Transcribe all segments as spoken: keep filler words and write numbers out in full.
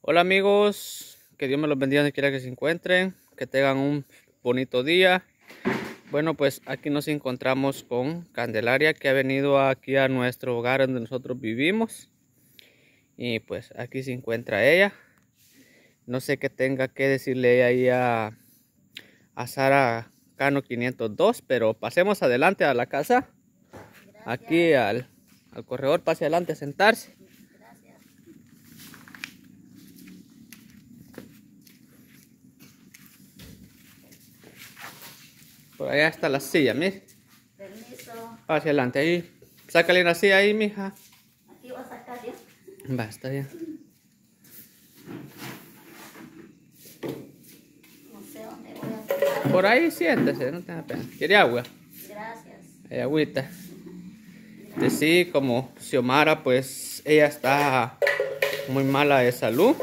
Hola amigos, que Dios me los bendiga donde quiera que se encuentren, que tengan un bonito día. Bueno, pues aquí nos encontramos con Candelaria, que ha venido aquí a nuestro hogar donde nosotros vivimos. Y pues aquí se encuentra ella. No sé qué tenga que decirle ahí a, a Sara Cano quinientos dos, pero pasemos adelante a la casa. Gracias. Aquí al, al corredor, pase adelante a sentarse. Gracias. Por allá está la silla, mire. Permiso. Pase adelante ahí. Sácale una silla ahí, mija. Aquí voy a sacar yo. Va, está bien. No sé dónde voy a sacar. Por ahí siéntese, no tenga pena. ¿Quiere agua? Gracias. Hay agüita. De sí, como Xiomara, pues ella está muy mala de salud.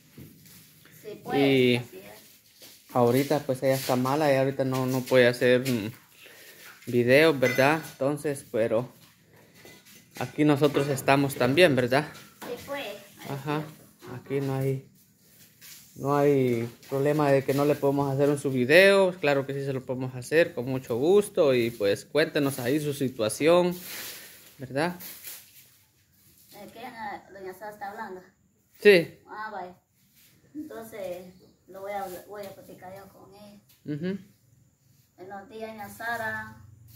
Sí, pues. Y Así es. ahorita pues ella está mala y ahorita no, no puede hacer mm, videos, ¿verdad? Entonces, pero aquí nosotros estamos también, ¿verdad? Sí, pues. Ajá. Aquí no hay no hay problema de que no le podemos hacer un su video. Claro que sí se lo podemos hacer con mucho gusto. Y pues cuéntenos ahí su situación, ¿verdad? ¿De qué la- doña Sara está hablando? Sí. Ah, vaya. Entonces, lo voy a, voy a platicar yo con ella. Ujú. Buenos días, doña Sara.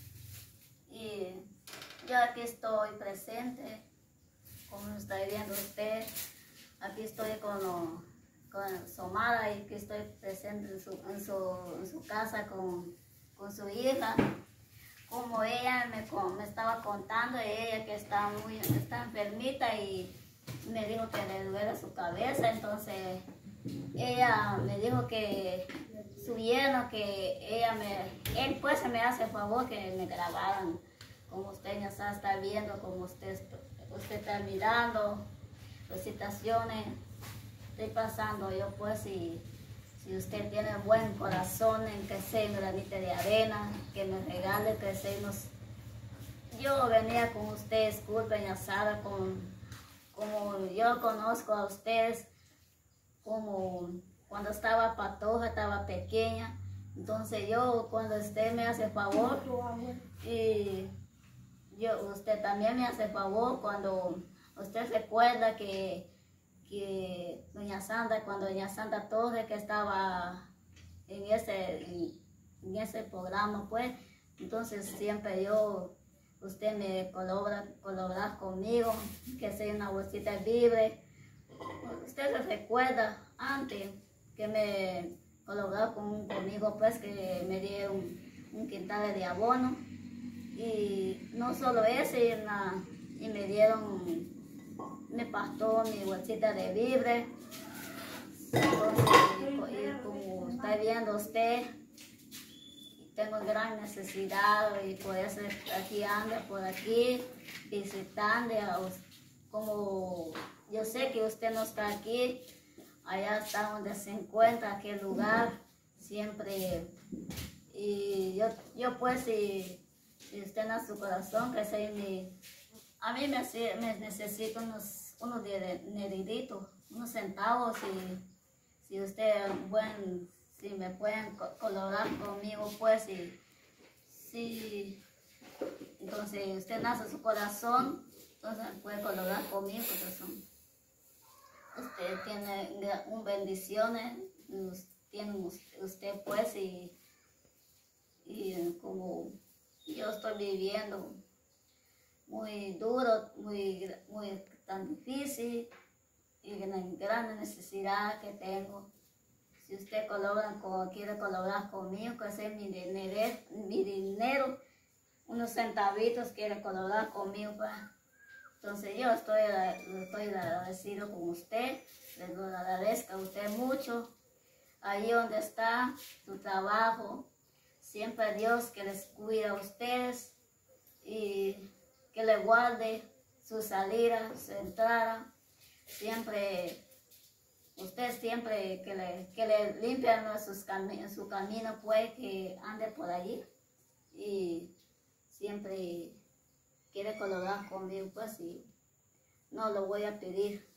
Y yo aquí estoy presente, como está viendo usted. Aquí estoy con, con Xiomara y aquí estoy presente en su, en su, en su casa con, con su hija. Como ella me, me estaba contando, ella que está muy está enfermita y me dijo que le duele su cabeza, entonces ella me dijo que su yerno, que ella me, él pues se me hace el favor que me grabaran, como usted ya está, está viendo, como usted, usted está mirando, las situaciones estoy pasando yo pues y si usted tiene buen corazón en que sea un granito de arena, que me regale, que sea unos... Yo venía con ustedes, disculpen, asada, con, como yo conozco a ustedes, como cuando estaba patoja, estaba pequeña. Entonces yo, cuando usted me hace favor, y yo, usted también me hace favor, cuando usted recuerda que que doña Sandra, cuando doña Sandra Torres, que estaba en ese, en, en ese programa, pues, entonces siempre yo, usted me colabora, colabora conmigo, que sea una bolsita libre. Usted se recuerda antes que me colaboró con, conmigo, pues, que me dieron un, un quintal de abono, y no solo ese, y, la, y me dieron me pastó mi bolsita de víveres. Entonces, y como está viendo usted, tengo gran necesidad y por eso aquí ando por aquí visitando, como yo sé que usted no está aquí, allá está donde se encuentra, aquel lugar, siempre, y yo, yo pues si, si usted en su corazón, que sea mi, a mí me, me necesito unos unos dineritos, unos centavos, si, si usted, bueno, si me pueden colaborar conmigo, pues, si, si, entonces usted nace su corazón, entonces puede colaborar conmigo, corazón. Usted tiene un bendiciones, tiene usted, pues, y, y como yo estoy viviendo muy duro, muy, muy tan difícil y gran, gran necesidad que tengo. Si usted colabora con, quiere colaborar conmigo, que sea mi dinero, mi dinero, unos centavitos, quiere colaborar conmigo, pues. Entonces yo estoy, estoy agradecido con usted, les agradezco a usted mucho, ahí donde está su trabajo, siempre Dios que les cuida a ustedes y que le guarde su salida, su entrada, siempre, usted siempre que le, que le limpia sus cami su camino, pues que ande por allí y siempre quiere colaborar conmigo, pues y no lo voy a pedir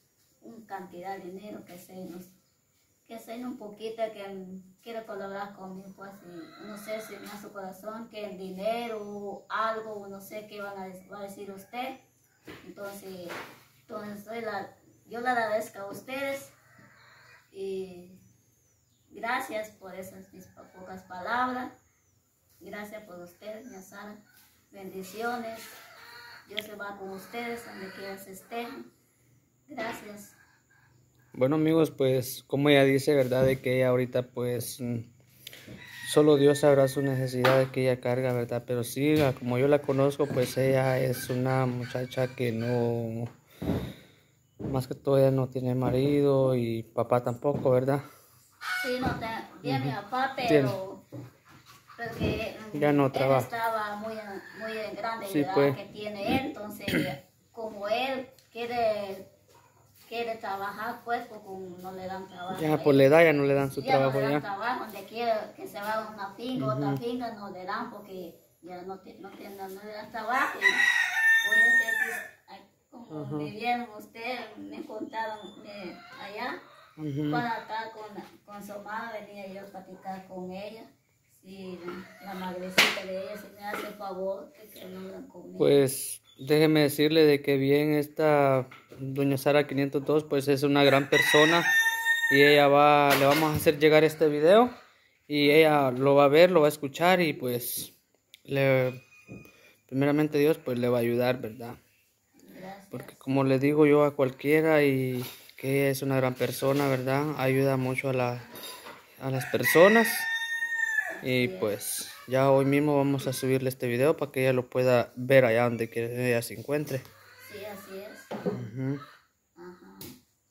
una cantidad de dinero que se nos, que se un poquito que quiero colaborar conmigo, pues, y no sé si en su corazón que el dinero, algo, no sé qué van a, va a decir usted. Entonces, entonces soy la, yo le agradezco a ustedes y gracias por esas mis pocas palabras. Gracias por ustedes, mi Sara. Bendiciones. Dios se va con ustedes donde quiera que estén. Gracias. Bueno, amigos, pues como ella dice, ¿verdad? De que ella ahorita pues solo Dios sabrá su necesidad de que ella carga, ¿verdad? Pero sí, como yo la conozco, pues ella es una muchacha que no, más que todo ella no tiene marido y papá tampoco, ¿verdad? Sí, no tiene mi papá, pero Tiene. porque Ya no él trabaja. estaba muy, muy grande Sí, de edad pues. que tiene él, entonces como él quiere, quiere trabajar, pues, pues como no le dan trabajo. Ya por la edad ya no le dan su ya trabajo no le dan ya. trabajo, donde quiera que se vaya a una finca, Uh-huh. otra finca no le dan porque ya no, no, tiene, no le dan trabajo. Y por eso es que, como Uh-huh. me vieron ustedes, me contaron me, allá, Uh-huh. cuando acá con, con su mamá venía yo a platicar con ella. Sí, la madrecita de ella, se me hace el favor que, que no hablan conmigo. Pues déjeme decirle de que bien esta doña Sara quinientos dos pues es una gran persona y ella va, le vamos a hacer llegar este video y ella lo va a ver, lo va a escuchar y pues le, primeramente Dios pues le va a ayudar, ¿verdad? Gracias. Porque como le digo yo a cualquiera y que ella es una gran persona, ¿verdad? Ayuda mucho a, la, a las personas. Y pues ya hoy mismo vamos a subirle este video para que ella lo pueda ver allá donde que ella se encuentre. Sí, así es. Uh-huh. Ajá.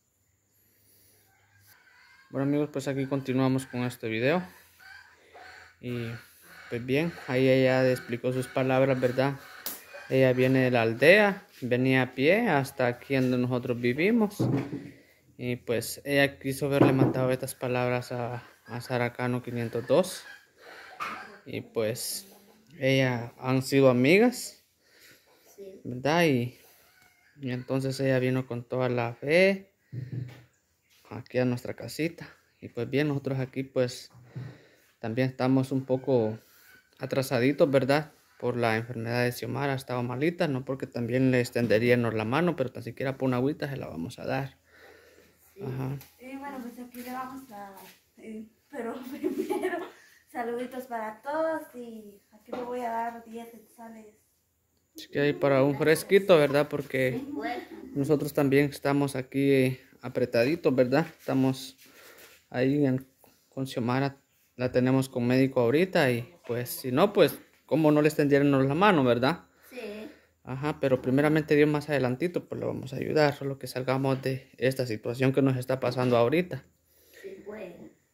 Bueno, amigos, pues aquí continuamos con este video. Y pues bien, ahí ella explicó sus palabras, ¿verdad? Ella viene de la aldea, venía a pie hasta aquí donde nosotros vivimos. Y pues ella quiso verle mandado estas palabras a, a Sara Cano quinientos dos. Y pues ellas han sido amigas, Sí. ¿verdad? Y, y entonces ella vino con toda la fe aquí a nuestra casita. Y pues bien, nosotros aquí pues también estamos un poco atrasaditos, ¿verdad? Por la enfermedad de Xiomara, ha estado malita, no porque también le extenderíamos la mano, pero tan siquiera por una agüita se la vamos a dar. Sí. Ajá. Y bueno, pues aquí le vamos a... Eh, pero primero, saluditos para todos y aquí le voy a dar diez quetzales. Es que hay para un fresquito, ¿verdad? Porque Bueno, nosotros también estamos aquí apretaditos, ¿verdad? Estamos ahí en, con Xiomara, la tenemos con médico ahorita y pues si no, pues como no le extendieron la mano, ¿verdad? sí. Ajá, pero primeramente Dios más adelantito, pues lo vamos a ayudar, solo que salgamos de esta situación que nos está pasando ahorita. Sí, bueno.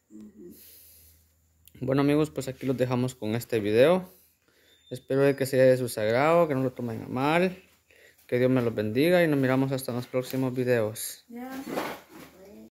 Bueno amigos, pues aquí los dejamos con este video. Espero de que sea de su agrado, que no lo tomen a mal, que Dios me los bendiga y nos miramos hasta los próximos videos. Ya.